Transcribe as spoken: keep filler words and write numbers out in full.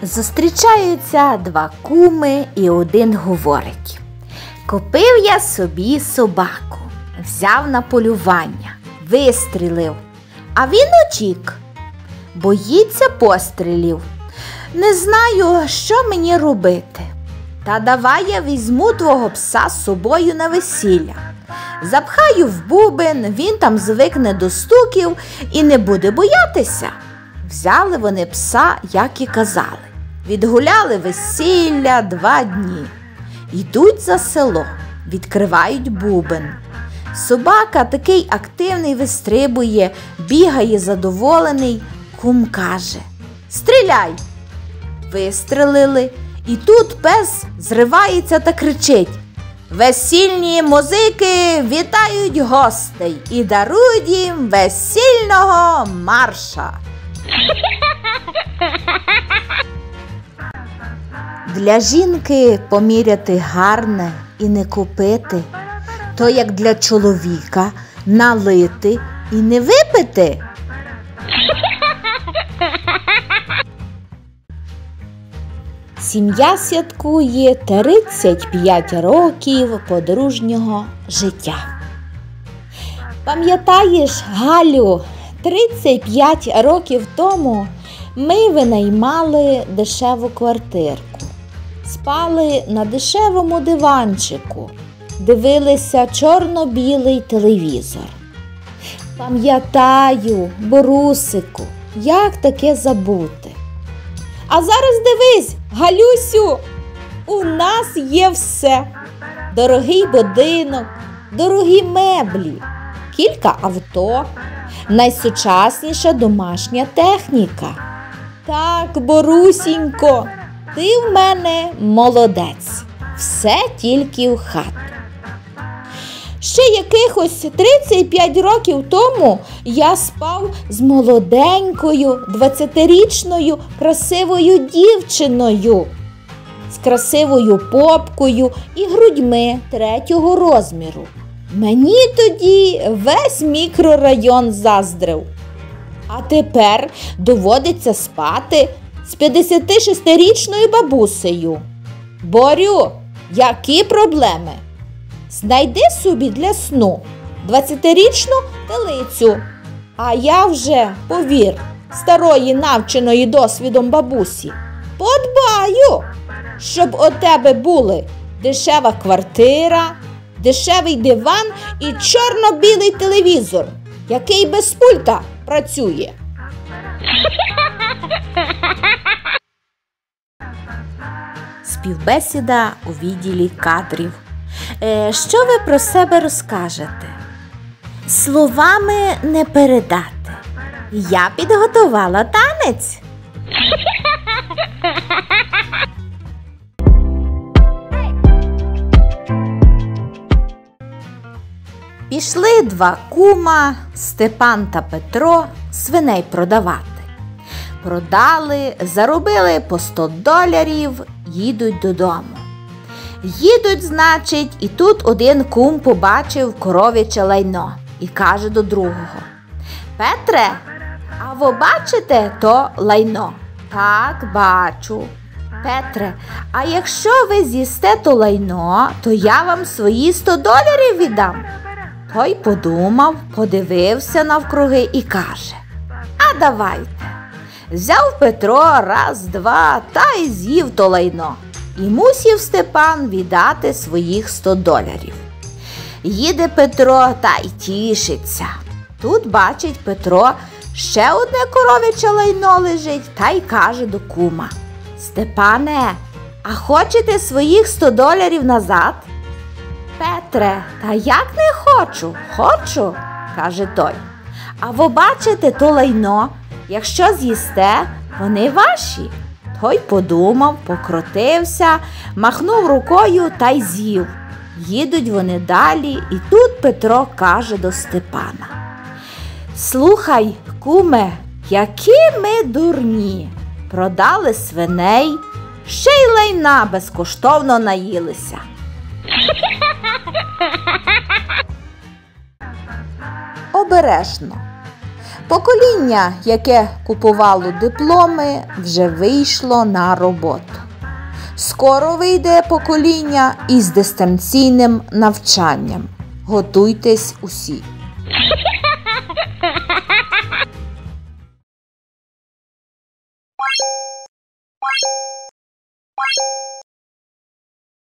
Зустрічаються два куми, і один говорить: «Купив я собі собаку, взяв на полювання, вистрілив, а він утік, боїться пострілів. Не знаю, що мені робити. Та давай я візьму твого пса з собою на весілля. Запхаю в бубен, він там звикне до стуків і не буде боятися». Взяли вони пса, як і казали. Відгуляли весілля два дні. Йдуть за село, відкривають бубен. Собака такий активний вистрибує, бігає задоволений. Кум каже: «Стріляй!» Вистрелили, і тут пес зривається та кричить: «Весільні музики вітають гостей і дарують їм весільного марша!» Для жінки поміряти гарне і не купити, то як для чоловіка налити і не випити. Сім'я святкує тридцять п'ять років подружнього життя. Пам'ятаєш, Галю, тридцять п'ять років тому ми винаймали дешеву квартирку. Спали на дешевому диванчику, дивилися чорно-білий телевізор. Пам'ятаю, Борусику, як таке забути. А зараз дивись, Галюсю, у нас є все. Дорогий будинок, дорогі меблі, кілька авто, найсучасніша домашня техніка. Так, Борусінько, ти в мене молодець, все тільки в хату. Ще якихось тридцять п'ять років тому я спав з молоденькою, двадцятирічною красивою дівчиною, з красивою попкою і грудьми третього розміру. Мені тоді весь мікрорайон заздрив. А тепер доводиться спати з п'ятдесятишестирічною бабусею. Борю, які проблеми? Знайди собі для сну двадцятирічну телицю. А я вже, повір, старої навченої досвідом бабусі, подбаю, щоб у тебе були дешева квартира, дешевий диван і чорно-білий телевізор, який без пульта працює. Співбесіда у відділі кадрів. Е, що ви про себе розкажете? Словами не передати. Я підготувала танець. Пішли два кума, Степан та Петро, свиней продавати. Продали, заробили по сто доларів, їдуть додому. Їдуть, значить, і тут один кум побачив коров'яче лайно і каже до другого: «Петре, а ви бачите то лайно?» «Так, бачу». «Петре, а якщо ви з'їсте то лайно, то я вам свої сто доларів віддам». Той подумав, подивився навкруги і каже: «А давайте». Взяв Петро раз, два та й з'їв то лайно. І мусів Степан віддати своїх сто доларів. Їде Петро та й тішиться. Тут бачить Петро, ще одне коров'яче лайно лежить, та й каже до кума: «Степане, а хочете своїх сто доларів назад?» «Петре, та як не хочу? Хочу», каже той. «А ви бачите то лайно? Якщо з'їсте, вони ваші». Той подумав, покрутився, махнув рукою та й з'їв. Їдуть вони далі, і тут Петро каже до Степана: «Слухай, куме, які ми дурні! Продали свиней, ще й лайна безкоштовно наїлися». Обережно. Покоління, яке купувало дипломи, вже вийшло на роботу. Скоро вийде покоління із дистанційним навчанням. Готуйтесь усі!